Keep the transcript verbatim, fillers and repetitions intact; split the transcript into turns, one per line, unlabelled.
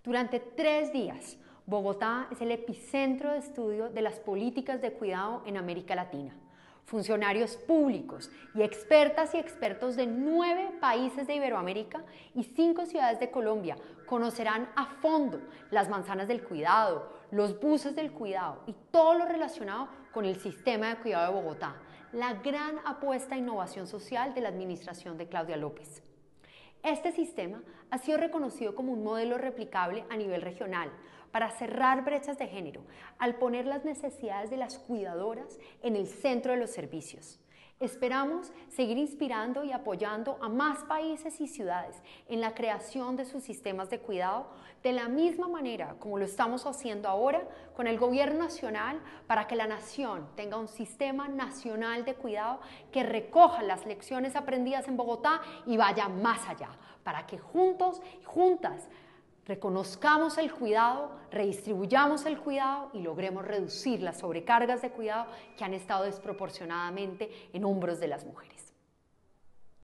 Durante tres días, Bogotá es el epicentro de estudio de las políticas de cuidado en América Latina. Funcionarios públicos y expertas y expertos de nueve países de Iberoamérica y cinco ciudades de Colombia conocerán a fondo las manzanas del cuidado, los buses del cuidado y todo lo relacionado con el sistema de cuidado de Bogotá, la gran apuesta a innovación social de la administración de Claudia López. Este sistema ha sido reconocido como un modelo replicable a nivel regional para cerrar brechas de género al poner las necesidades de las cuidadoras en el centro de los servicios. Esperamos seguir inspirando y apoyando a más países y ciudades en la creación de sus sistemas de cuidado de la misma manera como lo estamos haciendo ahora con el Gobierno Nacional para que la nación tenga un sistema nacional de cuidado que recoja las lecciones aprendidas en Bogotá y vaya más allá, para que juntos y juntas reconozcamos el cuidado, redistribuyamos el cuidado y logremos reducir las sobrecargas de cuidado que han estado desproporcionadamente en hombros de las mujeres.